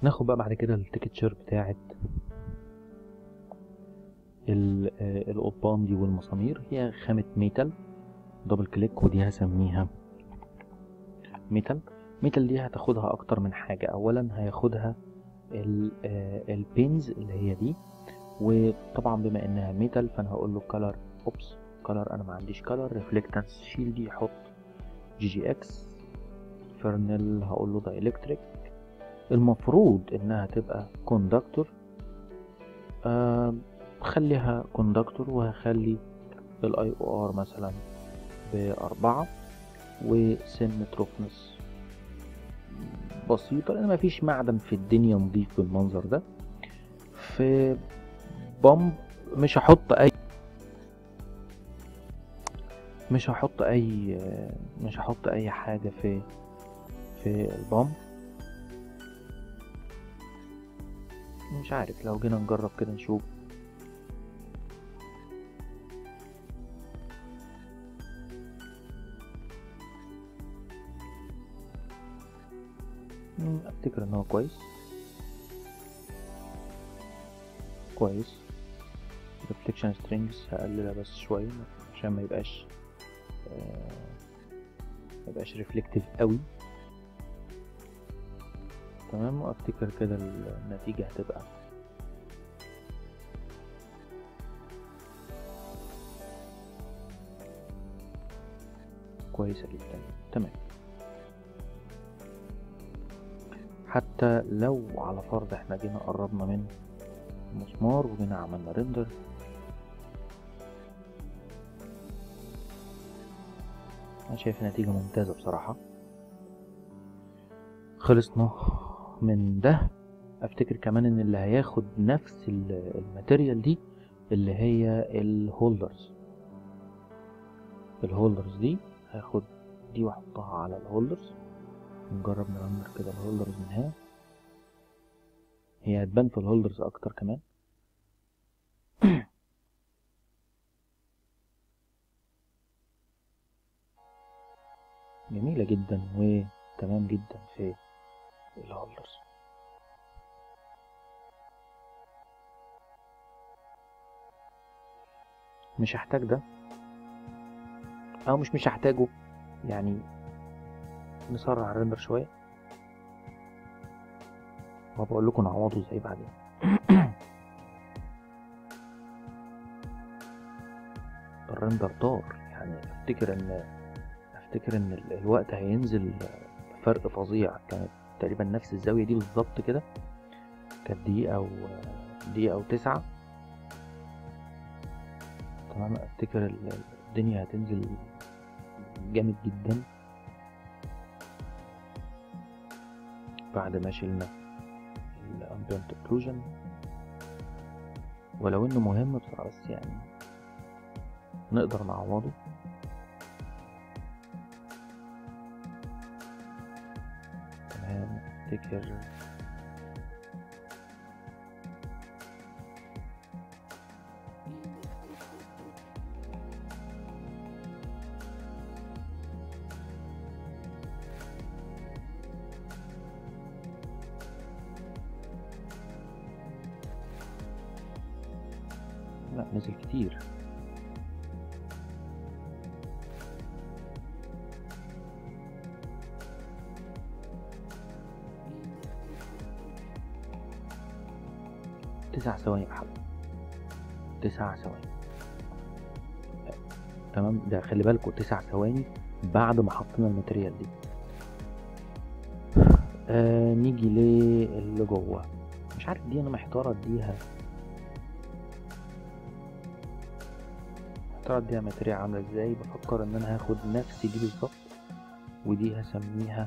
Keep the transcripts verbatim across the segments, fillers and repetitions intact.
ناخد بقى بعد كده التكتشر بتاعت القضبان دي والمسامير. هي خامة ميتال، دبل كليك، ودي هسميها ميتال. ميتال دي هتاخدها اكتر من حاجة. اولا هياخدها البينز اللي هي دي، وطبعا بما انها ميتال فانا هقول له كلر. اوبس، كلر انا ما عنديش كلر. ريفلكتنس شيل دي، حط جي جي اكس. فرنل هقول له دايلكتريك. المفروض انها تبقى كوندكتور، آه خليها كوندكتور، وهخلي الاي او ار مثلا باربعة، وسن رفنس بسيطة لان مفيش معدن في الدنيا نضيف بالمنظر ده. في بامب مش هحط اي مش هحط اي مش هحط اي حاجة في في البامب. مش عارف، لو جينا نجرب كده نشوف. افتكر ان هو كويس كويس. ريفليكشن سترينجز هقللها بس شوية عشان ما يبقاش ما يبقاش ريفلكتيف قوي. تمام، وافتكر كده النتيجة هتبقى كويسة جدا. تمام، حتى لو على فرض احنا جينا قربنا من مسمار وجينا عملنا ريندر، انا شايف النتيجة ممتازة بصراحة. خلصنا من ده. افتكر كمان ان اللي هياخد نفس الماتيريال دي اللي هي الهولدرز. الهولدرز دي هاخد دي واحطها على الهولدرز. نجرب نرندر كده الهولدرز من هنا. هي هتبان في الهولدرز اكتر كمان. جميلة جدا وتمام جدا في الهولدرز. مش هحتاج ده، او مش مش هحتاجه يعني. نسرع الرندر شوية وبقول لكم نعوضه ازاي بعدين. الرندر طار، يعني افتكر ان افتكر ان ال- الوقت هينزل فرق فظيع. كانت تقريبا نفس الزاوية دي بالظبط كده، كانت دقيقة او دقيقة او تسعة. تمام، افتكر ال- الدنيا هتنزل جامد جدا بعد ما شلنا الامبيانت اوكلوجن. ولو انه مهم بصراحة بس يعني نقدر نعوضه. تمام، افتكر لا، نزل كتير. تسع ثواني بحب تسع ثواني. تمام، ده خلي بالكوا تسع ثواني بعد ما حطينا الماتيريال دي. آه نيجي للي جوه. مش عارف دي انا محتار اديها محتار اديها ماتيريال عامله ازاي. بفكر ان انا هاخد نفس دي بالظبط، ودي هسميها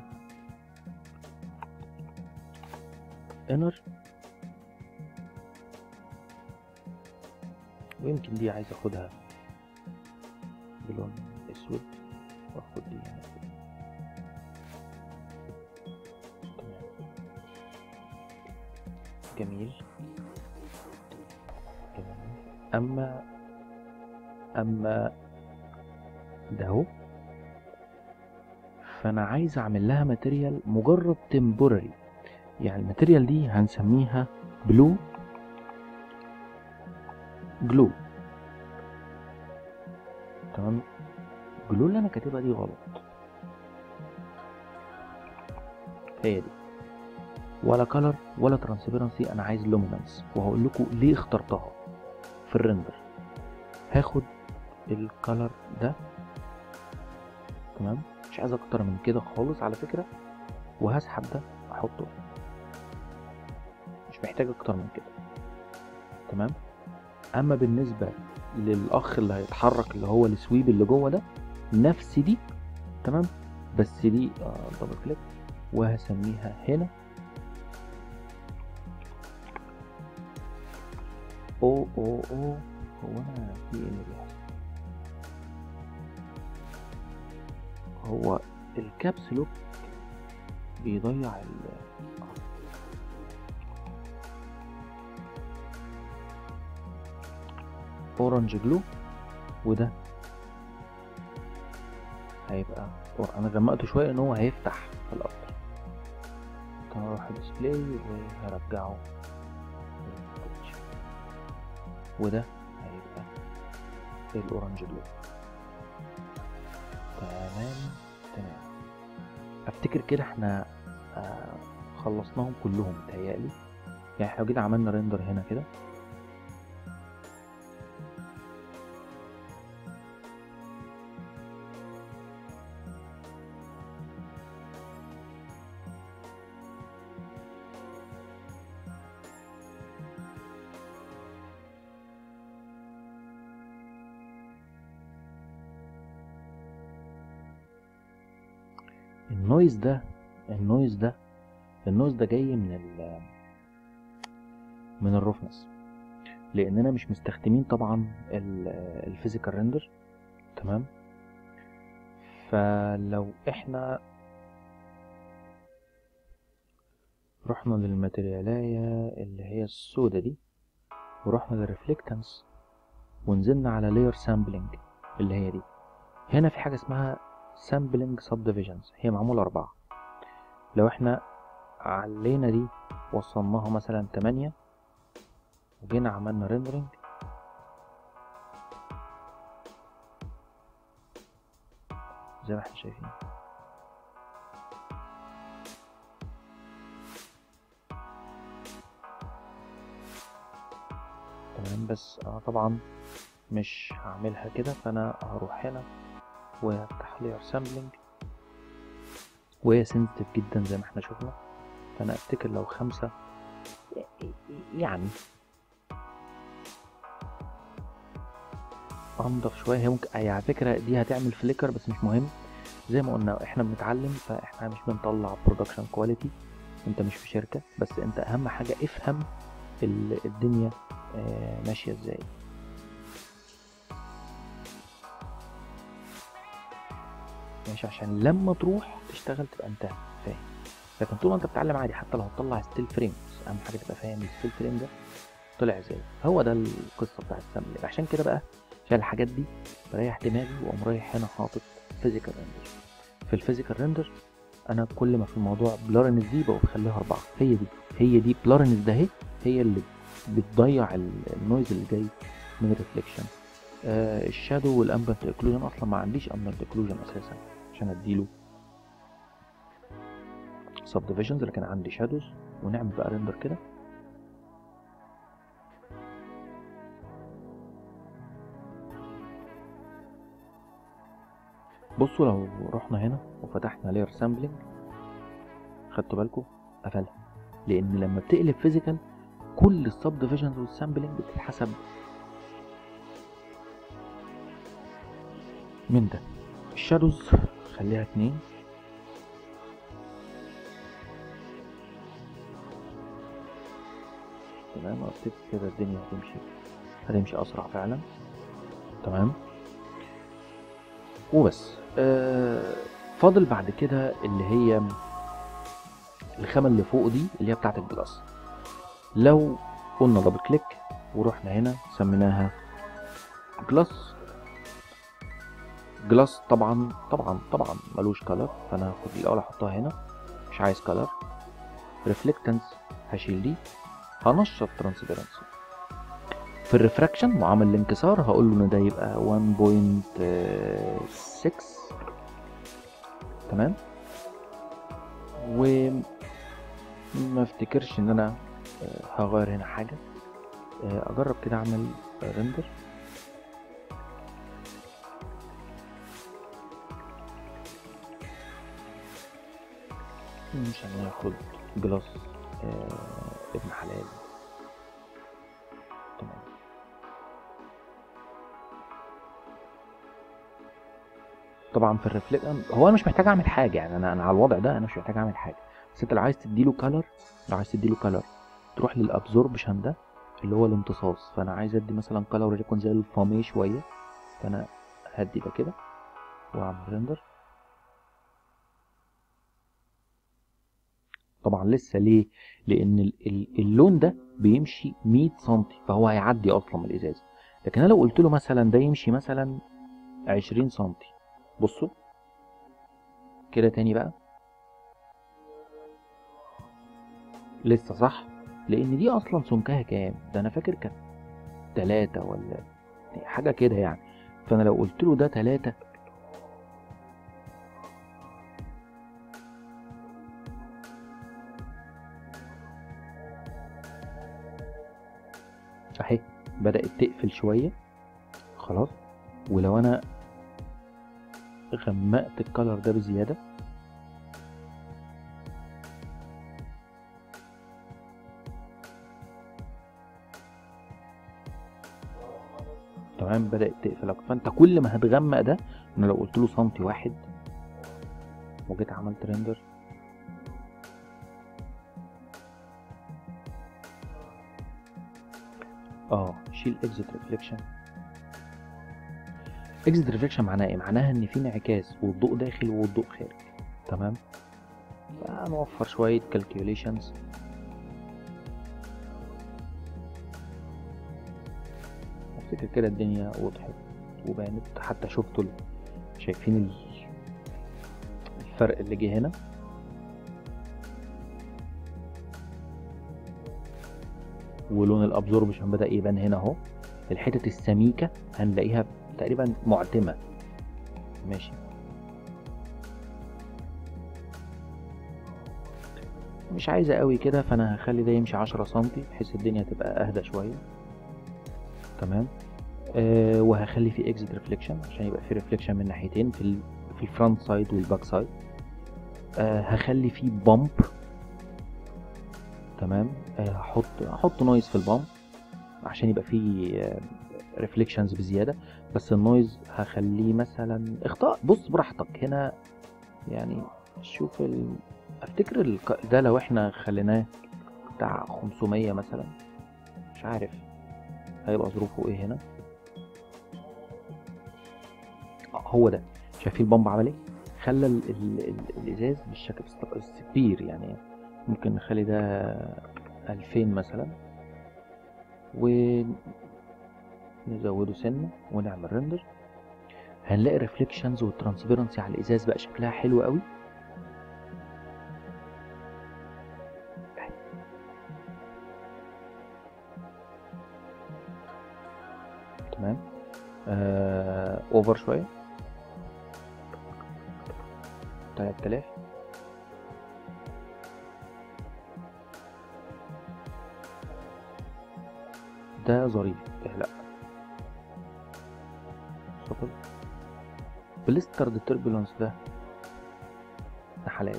انر، ويمكن دي عايز اخدها بلون اسود واخد دي هنا كده. تمام، جميل جميل. اما اما ده اهو، فانا عايز اعمل لها ماتيريال مجرد تمبوراري. يعني الماتيريال دي هنسميها بلو جلو. تمام. جلو اللي انا كاتبها دي غلط، هي دي ولا كلر ولا ترانسبيرنسي، انا عايز لومينانس، وهقول لكم ليه اخترتها في الريندر. هاخد الكلر ده، تمام، مش عايز اكتر من كده خالص على فكرة، وهسحب ده احطه، مش محتاج اكتر من كده. تمام. اما بالنسبة للاخ اللي هيتحرك اللي هو السويب اللي جوه ده، نفس دي، تمام، بس دي آه دبل كليك وهسميها هنا او او او. هو انا في ايه اللي بيحصل؟ هو الكابس لوك بيضيع ال اورنج جلو، وده هيبقى انا غمقته شويه ان هو هيفتح في الاكتر. هروح ديسبلاي وهرجعه، وده هيبقى الاورنج جلو. تمام تمام. افتكر كده احنا آه خلصناهم كلهم متهيألي. يعني احنا لو جينا عملنا ريندر هنا كده، النويز ده النويز ده النويز ده جاي من ال من الروفنس، لاننا مش مستخدمين طبعا الفيزيكال ريندر. تمام. فلو احنا رحنا للماتريالاية اللي هي السودة دي، ورحنا للريفلكتنس، ونزلنا على layer sampling اللي هي دي، هنا في حاجة اسمها sampling subdivisions، هي معمولة أربعة. لو احنا علينا دي وصلناها مثلا تمانية، وجينا عملنا rendering، زي ما احنا شايفين، تمام. بس انا طبعا مش هعملها كده، فانا هروح هنا وافتح layer sampling، وهي sensitive جدا زي ما احنا شفنا. فانا افتكر لو خمسة يعني انضف شويه. هي ممكن هي على فكره دي هتعمل فليكر، بس مش مهم. زي ما قلنا احنا بنتعلم، فاحنا مش بنطلع برودكشن كواليتي، انت مش في شركه، بس انت اهم حاجه افهم الدنيا ماشيه ازاي. ماشي، عشان لما تروح تشتغل تبقى انت فاهم. لكن طول ما انت بتتعلم عادي، حتى لو هتطلع ستيل فريم، بس اهم حاجه تبقى فاهم الستيل فريم ده طلع ازاي. هو ده القصه بتاع السامبل. عشان كده بقى عشان الحاجات دي بريح دماغي، واقوم رايح هنا حاطط فيزيكال ريندر. في الفيزيكال ريندر انا كل ما في الموضوع بلارنس دي بقى بخليها اربعة. هي دي هي دي بلارنس ده اهي، هي اللي بتضيع النويز اللي جاي من الريفليكشن. آه الشادو والامبنت اكلوجن، اصلا ما عنديش امبنت اكلوجن اساسا عشان اديله سب ديفيجنز، لكن عندي شادوز. ونعمل بقى ريندر كده. بصوا لو رحنا هنا وفتحنا layer sampling، خدتوا بالكم قفلها، لان لما بتقلب فيزيكال كل السب ديفيجنز والسامبلنج بتتحسب من ده. الشادوز خليها اتنين، تمام. اكتب كده الدنيا هتمشي هتمشي اسرع فعلا. تمام. وبس. آه فاضل بعد كده اللي هي الخامة اللي فوق دي، اللي هي بتاعت الجلاس. لو قلنا دبل كليك ورحنا هنا سميناها جلاس. جلاس طبعا طبعا طبعا ملوش كلر، فانا هاخد الاول احطها هنا، مش عايز كلر. ريفلكتنس هشيل دي، هنشط ترانسبيرنسي. في الريفراكشن معامل الانكسار هقول له ان ده يبقى واحد فاصلة ستة. تمام. وما افتكرش ان انا هغير هنا حاجه. اجرب كده اعمل ريندر. مش هناخد جلاس آه ابن حلال. تمام. طبعا في الريفلكت هو انا مش محتاج اعمل حاجه، يعني انا انا على الوضع ده انا مش محتاج اعمل حاجه. بس انت لو عايز تديله كلر، لو عايز تديله كلر تروح للابزوربشن ده اللي هو الامتصاص. فانا عايز ادي مثلا كلر يكون زي الفامي شويه، فانا هدي ده كده واعمل ريندر. طبعا لسه ليه؟ لان اللون ده بيمشي مية سنتي، فهو هيعدي اصلا من الازاز. لكن انا لو قلت له مثلا ده يمشي مثلا عشرين سنتي، بصوا كده تاني بقى لسه صح، لان دي اصلا سمكها كام؟ ده انا فاكر كانت تلاتة ولا حاجه كده يعني. فانا لو قلت له ده تلاتة، اهي بدأت تقفل شوية خلاص. ولو انا غمقت الكلر ده بزيادة، تمام بدأت تقفل اكتر. فانت كل ما هتغمق ده، انا لو قلت له سنتي واحد وجيت عملت ريندر، اه شيل اكزيت ريفليكشن. اكزيت ريفليكشن معناها ايه؟ معناها ان في انعكاس والضوء داخل والضوء خارج. تمام. فنوفر شويه كالكيوليشنز. افتكر كده الدنيا وضحت وبانت، حتى شفتوا شايفين الفرق اللي جه هنا. ولون الابزوربشن بدأ يبان هنا اهو. الحتت السميكه هنلاقيها تقريبا معتمه. ماشي. مش عايزه قوي كده، فانا هخلي ده يمشي عشرة سنتي بحيث الدنيا تبقى اهدى شويه. تمام. آه وهخلي فيه اكزيت ريفليكشن عشان يبقى فيه ريفليكشن من ناحيتين، في ال في الفرونت سايد والباك سايد. آه هخلي فيه بامب. تمام. آه هحط هحط نويز في البامب عشان يبقى فيه آه ريفليكشنز بزياده. بس النويز هخليه مثلا اختار، بص براحتك هنا يعني. شوف ال... افتكر ال... ده لو احنا خليناه بتاع خمسمية مثلا، مش عارف هيبقى ظروفه ايه هنا. اه هو ده. شايفين البامب عمل ايه؟ خلى ال... ال... ال... الازاز بالشكل كبير يعني. ممكن نخلي ده ألفين مثلا ونزوده سنه ونعمل ريندر. هنلاقي الريفليكشنز والترانسبيرنسي على الازاز بقى شكلها حلو قوي. تمام. آه... اوفر شويه تلات آلاف. ده ظريف لا صفر. بليسترد تربولانس ده ده حلال.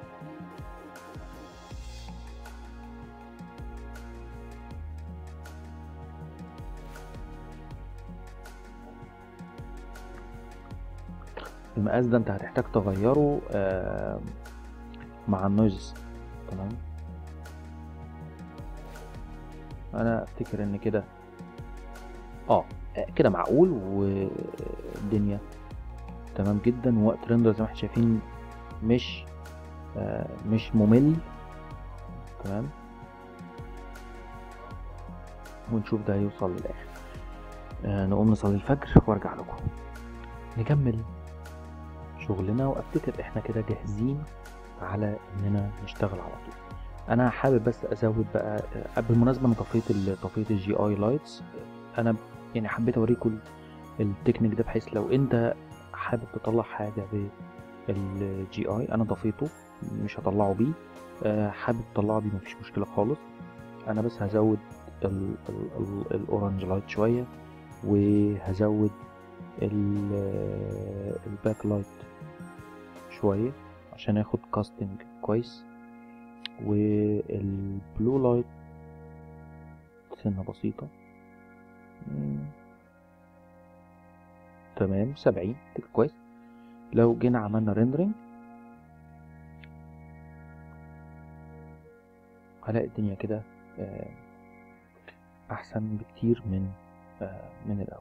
المقاس ده انت هتحتاج تغيره آه مع النويز. تمام. انا افتكر ان كده اه كده معقول والدنيا تمام جدا. ووقت ريندر زي ما احنا شايفين مش آه مش ممل. تمام. ونشوف ده هيوصل للاخر. آه نقوم نصلي الفجر وارجع لكم نكمل شغلنا. وافتكر احنا كده جاهزين على اننا نشتغل على طول. انا حابب بس ازود بقى. بالمناسبه انا طفيت ال- طفيت الجي اي لايتس. انا يعني حبيت اوريكم التكنيك ده بحيث لو انت حابب تطلع حاجه بالجي اي انا طفيته، مش هطلعه بيه. آه، حابب تطلعه بيه مفيش مشكله خالص. انا بس هزود ال- ال- ال- الاورنج لايت شويه، وهزود ال- الباك لايت شويه عشان ياخد كاستنج كويس، والبلو لايت سنه بسيطه. مم، تمام سبعين كده كويس. لو جينا عملنا ريندرينج هلاقي الدنيا كده آه، احسن بكتير من آه، من الاول.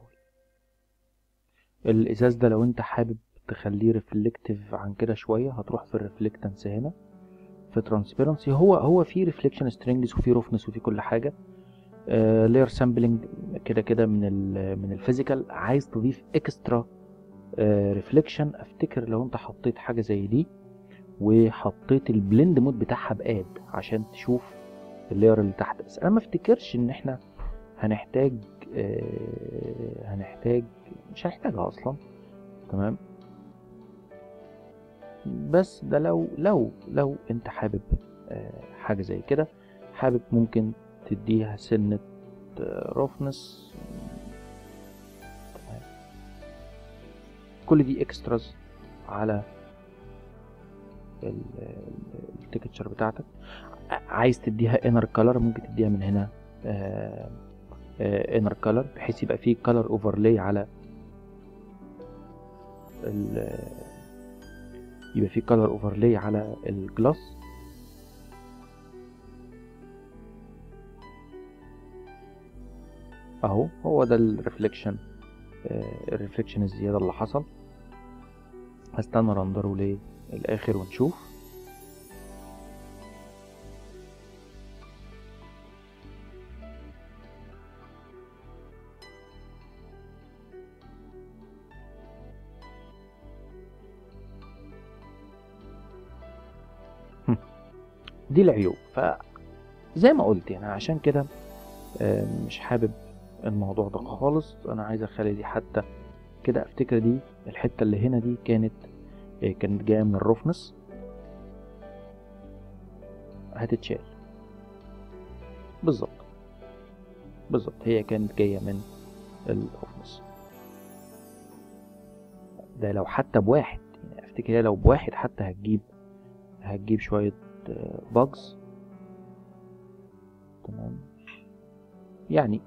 الازاز ده لو انت حابب تخليه ريفلكتيف عن كده شويه هتروح في الريفلكتنس هنا في ترانسبيرنسي. هو هو في ريفليكشن سترينجز وفي روفنس وفي كل حاجه. لاير سامبلنج كده كده من ال من الفيزيكال. عايز تضيف اكسترا ريفليكشن، افتكر لو انت حطيت حاجه زي دي وحطيت البلند مود بتاعها باد عشان تشوف اللاير اللي تحت. بس انا ما افتكرش ان احنا هنحتاج آه هنحتاج مش هنحتاجها اصلا. تمام. بس ده لو لو لو انت حابب آه حاجه زي كده، حابب ممكن تديها سنه روفنس. كل دي اكستراز على التكتشر بتاعتك. عايز تديها انر كلر ممكن تديها من هنا انر كلر بحيث يبقى فيه كلر اوفرلاي على يبقى فيه كلر اوفرلاي على الجلاس. اهو هو ده الريفليكشن الريفليكشن الزياده اللي حصل. هستنى رندره للاخر ونشوف. دي العيوب. فزي ما قلت يعني عشان كده مش حابب الموضوع ده خالص. انا عايز اخلي دي حتى كده، افتكر دي الحته اللي هنا دي كانت كانت جايه من الروفنس، هتتشال بالظبط بالظبط. هي كانت جايه من الروفنس ده. لو حتى بواحد يعني افتكر لو بواحد حتى هتجيب هتجيب شويه باجز. تمام يعني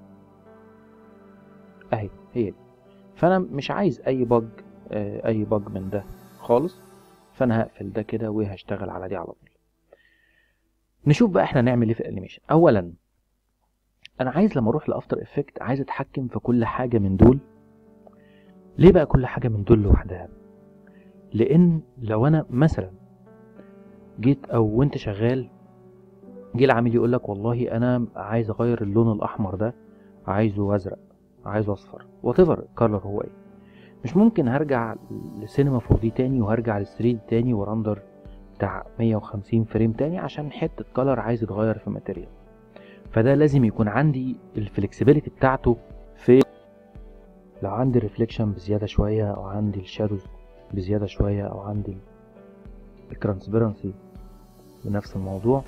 اهي هي دي. فانا مش عايز اي باج اي باج من ده خالص. فانا هقفل ده كده وهشتغل على دي على طول. نشوف بقى احنا نعمل ايه في الانيميشن. اولا انا عايز لما اروح لافتر افكت عايز اتحكم في كل حاجه من دول. ليه بقى كل حاجه من دول لوحدها؟ لان لو انا مثلا جيت او وانت شغال جه العميل يقول لك والله انا عايز اغير اللون الاحمر ده، عايزه ازرق، عايزه اصفر، وات ايفر كلر هو ايه، مش ممكن هرجع لسينما فور دي تاني وهرجع للثري دي تاني ورندر بتاع مية وخمسين فريم تاني عشان حته كلر عايز يتغير في ماتيريال. فده لازم يكون عندي الفلكسبيليتي بتاعته. في لو عندي ريفليكشن بزياده شويه او عندي الشادوز بزياده شويه او عندي الترانسبيرنسي بنفس الموضوع،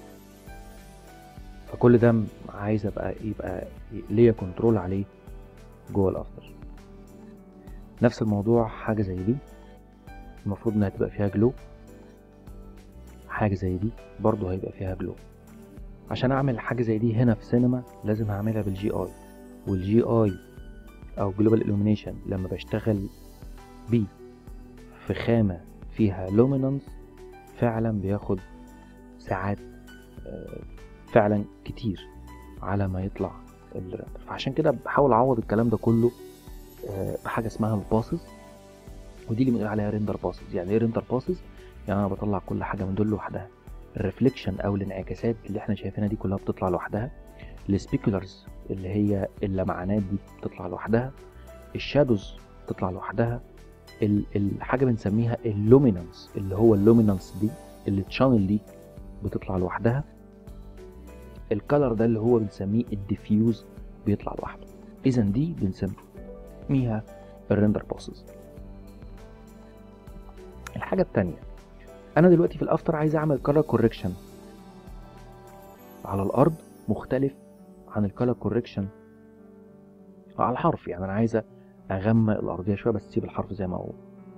فكل ده عايز ابقى يبقى ليا كنترول عليه جوه الافتر. نفس الموضوع حاجه زي دي المفروض انها تبقى فيها جلو. حاجه زي دي برضو هيبقى فيها جلو. عشان اعمل حاجه زي دي هنا في سينما لازم اعملها بالجي اي، والجي اي او جلوبال illumination لما بشتغل بيه في خامه فيها لومينانس فعلا بياخد ساعات فعلا كتير على ما يطلع الرندر. فعشان كده بحاول اعوض الكلام ده كله بحاجه اسمها الباسز، ودي اللي بنقول عليها ريندر باسز. يعني ايه ريندر باسز؟ يعني انا بطلع كل حاجه من دول لوحدها. الريفليكشن او الانعكاسات اللي احنا شايفينها دي كلها بتطلع لوحدها. السبيكولرز اللي هي اللمعانات دي بتطلع لوحدها. الشادوز بتطلع لوحدها. الحاجه بنسميها اللومينانس اللي هو اللومينانس دي اللي تشانل دي بتطلع لوحدها. الكالر ده اللي هو بنسميه الديفيوز بيطلع لوحده. اذا دي بنسميها الريندر باسز. الحاجه الثانيه، انا دلوقتي في الافتر عايز اعمل كالر كوركشن على الارض مختلف عن الكالر كوركشن على الحرف. يعني انا عايز اغمق الارضيه شويه بس اسيب الحرف زي ما هو،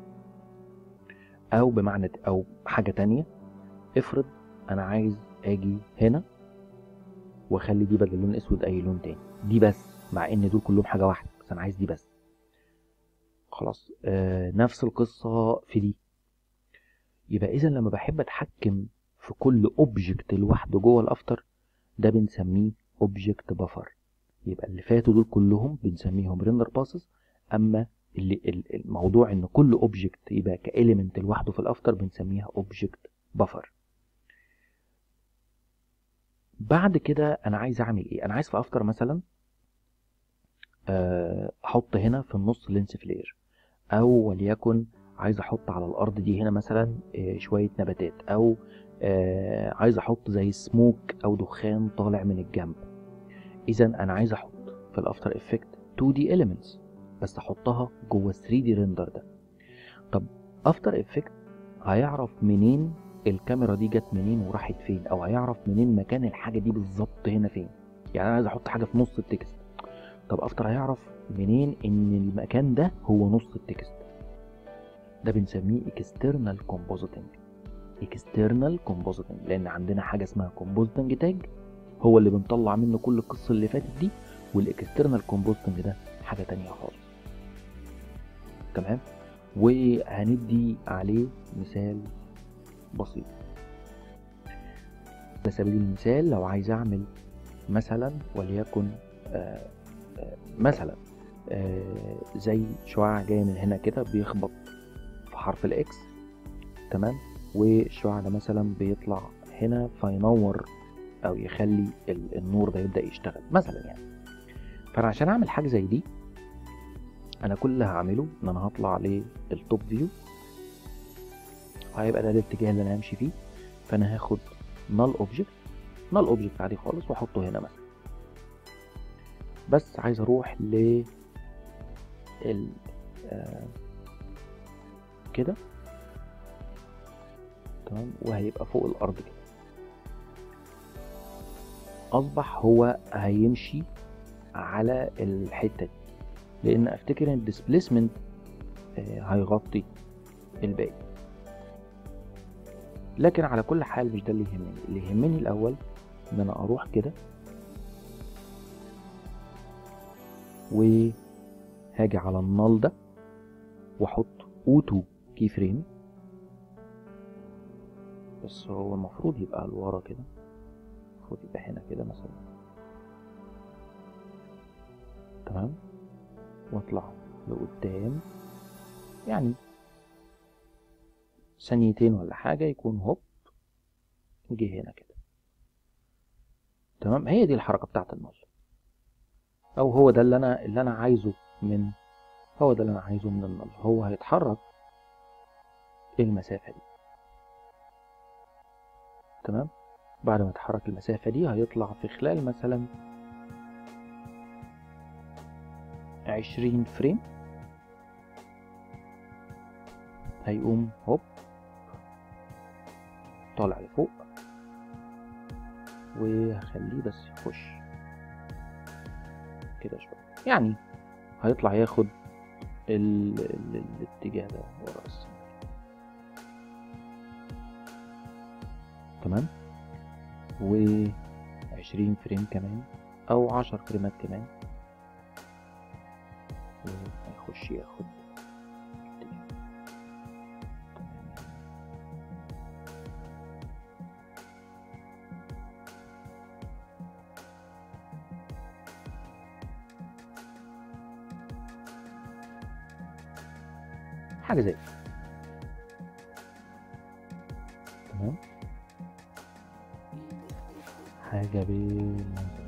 او بمعنى او حاجه تانية. افرض انا عايز اجي هنا واخلي دي بدل اللون الاسود اي لون تاني، دي بس، مع ان دول كلهم حاجه واحده بس انا عايز دي بس. خلاص. آه نفس القصه في دي. يبقى اذا لما بحب اتحكم في كل اوبجكت لوحده جوه الافتر ده بنسميه اوبجكت بفر. يبقى اللي فاتوا دول كلهم بنسميهم ريندر باسز، اما اللي الموضوع ان كل اوبجكت يبقى كاليمنت لوحده في الافتر بنسميها اوبجكت بفر. بعد كده انا عايز اعمل ايه؟ انا عايز في افتر مثلا احط هنا في النص لينس فلير، او وليكن عايز احط على الارض دي هنا مثلا شويه نباتات، او عايز احط زي سموك او دخان طالع من الجنب. اذا انا عايز احط في الافتر افكت تو دي elements بس احطها جوه ثري دي ريندر ده. طب افتر افكت هيعرف منين الكاميرا دي جت منين وراحت فين، او هيعرف منين مكان الحاجه دي بالظبط هنا فين؟ يعني انا عايز احط حاجه في نص التكست، طب افتر هيعرف منين ان المكان ده هو نص التكست؟ ده بنسميه external compositing. external compositing لان عندنا حاجه اسمها compositing تاج هو اللي بنطلع منه كل القصه اللي فاتت دي، والاكسترنال compositing ده حاجه تانية خالص. تمام. وهندي عليه مثال بسيط. على سبيل المثال لو عايز اعمل مثلا وليكن آآ آآ مثلا آآ زي شعاع جاي من هنا كده بيخبط في حرف الاكس، تمام، والشعاع ده مثلا بيطلع هنا فينور او يخلي النور ده يبدأ يشتغل مثلا يعني. فانا عشان اعمل حاجه زي دي انا كل اللي هعمله ان انا هطلع للتوب فيو، هيبقى ده الاتجاه اللي انا همشي فيه. فانا هاخد نال اوبجكت، نال اوبجكت عادي خالص واحطه هنا مثلا، بس عايز اروح ل ال آه كده، تمام، وهيبقى فوق الارض كده. اصبح هو هيمشي على الحته دي لان افتكر ان الديسبليسمنت هيغطي الباقي. لكن على كل حال مش ده اللي يهمني. اللي يهمني الاول ان انا اروح كده وهاجي على النال ده واحط اوتو كي فريم، بس هو المفروض يبقى لورا كده، المفروض يبقى هنا كده مثلا، تمام، واطلع لقدام يعني ثانيتين ولا حاجة يكون هوب جه هنا كده، تمام. هي دي الحركة بتاعت النال، او هو ده اللي انا اللي انا عايزه من هو ده اللي انا عايزه من النال. هو هيتحرك المسافة دي، تمام. بعد ما يتحرك المسافة دي هيطلع في خلال مثلا عشرين فريم، هيقوم هوب طالع لفوق، وهخليه بس يخش كده شوية، يعني هيطلع ياخد ال... ال... الاتجاه ده ورا السن، تمام. وعشرين فريم كمان او عشر فريمات كمان وهيخش ياخد الاتجاه، تمام. حاجة زي تمام، حاجة بالمنظر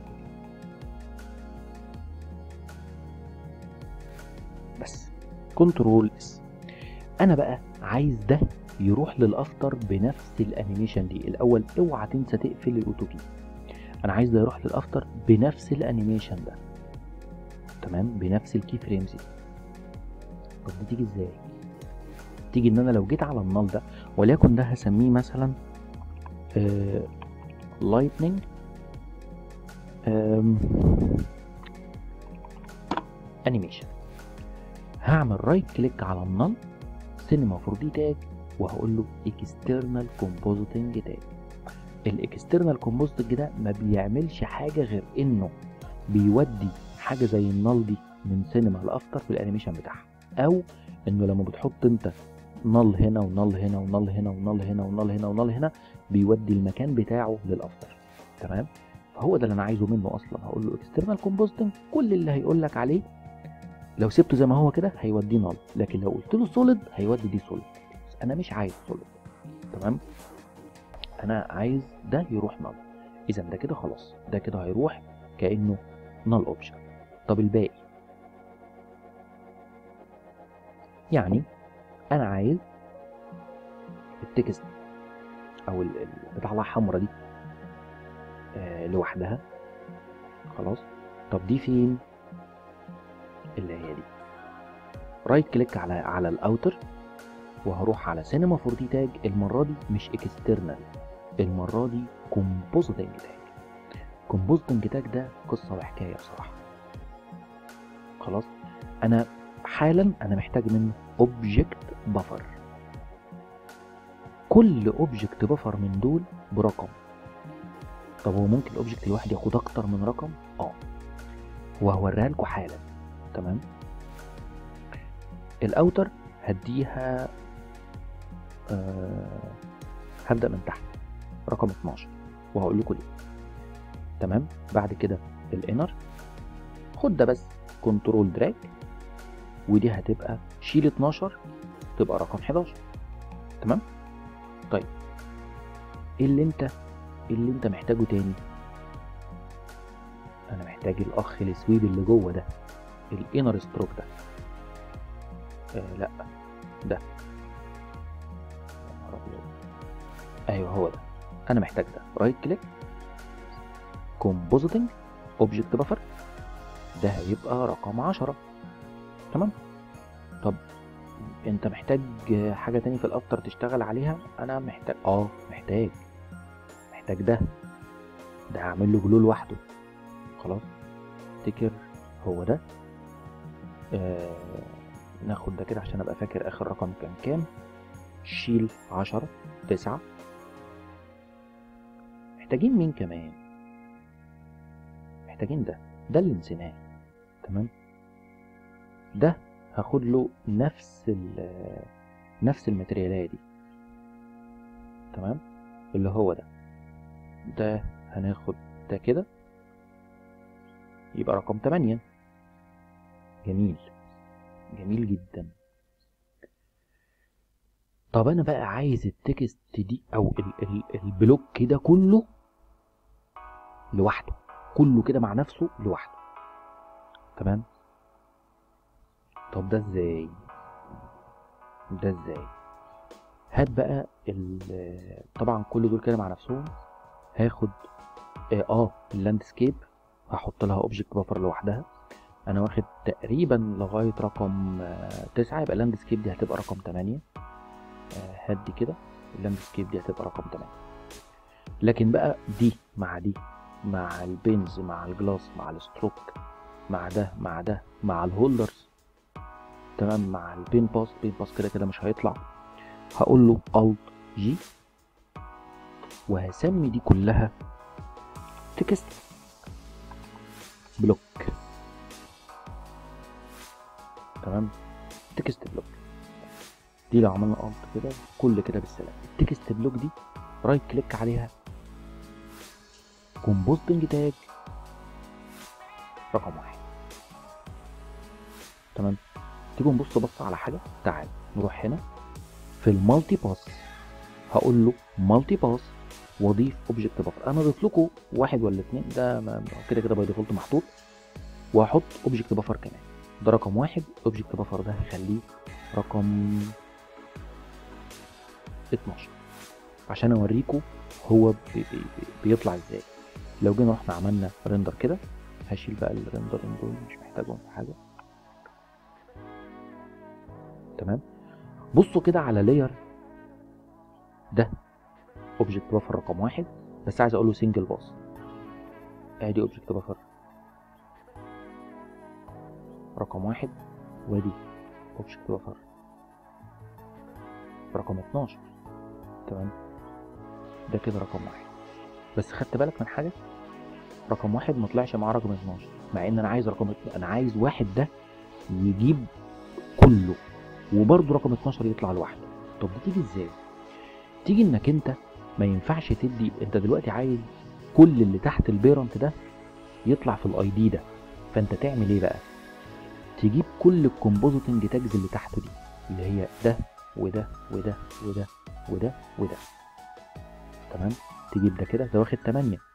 بس. كنترول اس. انا بقى عايز ده يروح للافتر بنفس الانيميشن دي. الاول اوعى تنسى تقفل الاوتو كي. انا عايز ده يروح للافتر بنفس الانيميشن ده، تمام، بنفس الكي فريمز دي. طب دي تيجي ازاي؟ تيجي ان انا لو جيت على النال ده وليكن ده هسميه مثلا لايتنينج انيميشن، هعمل رايت كليك على النال سينما فور دي تاج وهقول له اكسترنال كومبوزيتنج تاج. الاكسترنال كومبوزيتنج ده ما بيعملش حاجه غير انه بيودي حاجه زي النال دي من سينما لافتر في الانيميشن بتاعها، او انه لما بتحط انت نال هنا ونال هنا ونال هنا ونال هنا ونال هنا ونال هنا بيودي المكان بتاعه للافتر، تمام. فهو ده اللي انا عايزه منه اصلا. هقول له اكسترنال كومبوزيتنج، كل اللي هيقول لك عليه لو سبته زي ما هو كده هيوديه نال، لكن لو قلت له سوليد هيودي دي سوليد. انا مش عايز سوليد، تمام، انا عايز ده يروح نال. اذا ده كده خلاص، ده كده هيروح كانه نال اوبشن. طب الباقي، يعني انا عايز التكست او البتاع الحمراء دي آه لوحدها، خلاص. طب دي فين؟ اللي هي دي. رايت كليك على على الاوتر وهروح على سينما فور دي تاج. المره دي مش اكسترنال، المره دي كومبوزيتنج تاج. كومبوزيتنج تاج ده قصه وحكايه بصراحه. خلاص، انا حالا انا محتاج منه اوبجكت بفر. كل اوبجكت بفر من دول برقم. طب هو ممكن الاوبجكت الواحد ياخد اكتر من رقم؟ اه، وهوريها لكم حالا، تمام. الاوتر هديها آه هبدا من تحت رقم اتناشر وهقول لكم ليه، تمام. بعد كده الانر خد ده بس كنترول دراج، ودي هتبقى شيل اتناشر تبقى رقم حداشر، تمام. طيب ايه اللي انت ايه اللي انت محتاجه تاني؟ انا محتاج الاخ الاسود اللي جوه ده، الانر ستروك ده. آه لا ده، ايوه هو ده. انا محتاج ده. رايت كليك كومبوزيتنج اوبجكت بفر، ده هيبقى رقم عشرة، تمام. طب انت محتاج حاجه تاني في الافتر تشتغل عليها؟ انا محتاج اه محتاج محتاج ده ده هعمل له جلو لوحده، خلاص. افتكر هو ده. آه ناخد ده كده عشان ابقى فاكر اخر رقم كان كام. شيل عشرة تسعة. محتاجين مين كمان؟ محتاجين ده ده اللي نسيناه، تمام. ده هاخد له نفس ال نفس الماتريالية دي، تمام، اللي هو ده. ده هناخد ده كده يبقى رقم تمانية. جميل جميل جدا. طب انا بقى عايز التكست دي او ال ال البلوك كده كله لوحده، كله كده مع نفسه لوحده، تمام. طب ده ازاي؟ ده ازاي؟ هات بقى طبعا كل دول كده مع نفسهم. هاخد اه, آه اللاندسكيب هحط لها اوبجكت بفر لوحدها. انا واخد تقريبا لغايه رقم آه تسعة، يبقى اللاندسكيب دي هتبقى رقم تمانية. آه هات دي كده، اللاندسكيب دي هتبقى رقم تمانية. لكن بقى دي مع دي مع البينز مع الجلاس مع الستروك مع ده مع ده مع الهولدرز، تمام، مع البين باس. بين باس كده كده مش هيطلع. هقول له الت جي وهسمي دي كلها تكست بلوك، تمام. تكست بلوك دي لو عملنا الت كده كل كده بالسلام. التكست بلوك دي رايت كليك عليها كومبوزيتنج تاج رقم واحد، تمام. تيجوا نبص بص على حاجه. تعال نروح هنا في المالتي باس، هقول له مالتي باس واضيف اوبجكت بفر. انا اضيف لكم واحد ولا اتنين، ده كده كده باي ديفولت محطوط، وهحط اوبجكت بفر كمان. ده رقم واحد. اوبجكت بفر ده هخليه رقم اتناشر عشان اوريكم هو بي بي بيطلع ازاي. لو جينا رحنا عملنا ريندر كده، هشيل بقى الريندر دول مش محتاجهم في حاجه. تمام. بصوا كده على لاير ده، اوبجكت بفر رقم واحد، بس عايز اقول له سنجل باص. ادي اوبجكت بفر رقم واحد، وادي اوبجكت بفر رقم اتناشر. تمام. ده كده رقم واحد، بس خدت بالك من حاجه، رقم واحد ما طلعش مع رقم اتناشر، مع ان انا عايز رقم انا عايز واحد ده يجيب كله، وبرضه رقم اتناشر يطلع لوحده. طب دي تيجي ازاي؟ تيجي انك انت ما ينفعش تدي، انت دلوقتي عايز كل اللي تحت البيرنت ده يطلع في الاي دي ده، فانت تعمل ايه بقى؟ تجيب كل الكومبوزيتنج تاجز اللي تحته دي، اللي هي ده وده وده وده وده وده. تمام. تجيب ده كده، ده واخد تمانية،